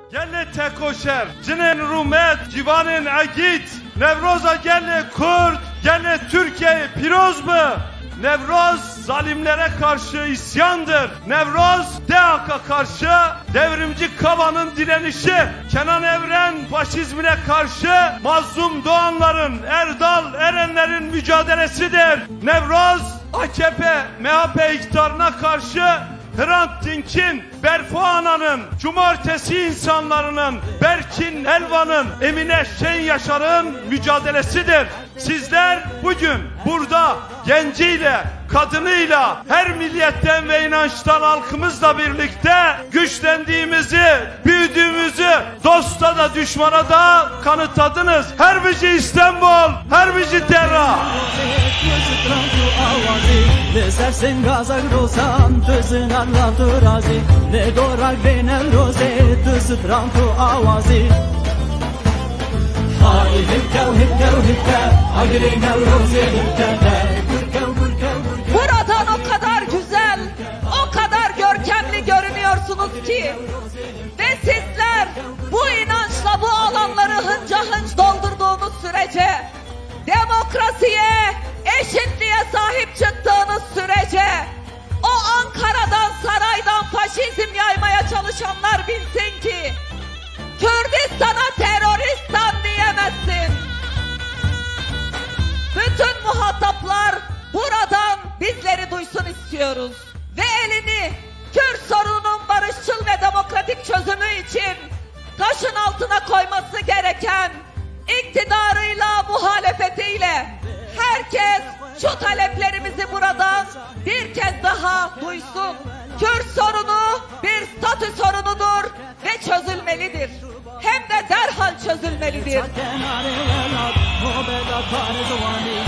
gelle tekoşer, cinen rumet, civanın agit, Nevroza gelle Kürt, gelle Türkiye piroz mu? Nevroz zalimlere karşı isyandır. Nevroz DEAK'a karşı devrimci Kaba'nın direnişi. Kenan Evren faşizmine karşı mazlum doğanların, Erdal Erenlerin mücadelesidir. Nevroz AKP, MHP iktidarına karşı Hrant Dink'in, Berfu Ana'nın, Cumartesi insanlarının, Berkin Elvan'ın, Emine Şen Yaşar'ın mücadelesidir. Sizler bugün burada genciyle, kadınıyla, her milliyetten ve inançtan halkımızla birlikte güçlendiğimizi, büyüdüğümüzü dosta da düşmana da kanıtladınız. Her bici İstanbul, her bici Terra. Sersen gazak rosan, tızın anlatır azi. Ne dorak beynel roze, tızı trantu avazi. Hay hipkev hipkev hipkev, agrinel roze hipkev. Buradan o kadar güzel, o kadar görkemli görünüyorsunuz ki ve sizler bu inançla bu alanları hınca hınç doldurduğunuz sürece, demokrasiye, eşitliğe sahip çıktığınız sürece, o Ankara'dan, saraydan faşizm yaymaya çalışanlar bilsin ki Kürdistan'a teröristan diyemezsin. Bütün muhataplar buradan bizleri duysun istiyoruz. Ve elini Kürt sorununun barışçıl ve demokratik çözümü için taşın altına koyması gereken iktidarıyla, muhalefetiyle herkes şu taleplerimizi buradan bir kez daha duysun. Kürt sorunu bir statü sorunudur ve çözülmelidir. Hem de derhal çözülmelidir.